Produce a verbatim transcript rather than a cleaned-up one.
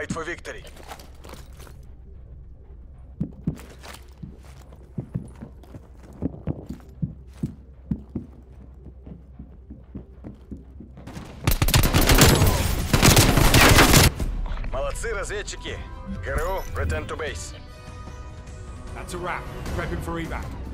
Fight for victory. Молодцы, разведчики. ГРУ, return to base. That's a wrap. Prepping for evac.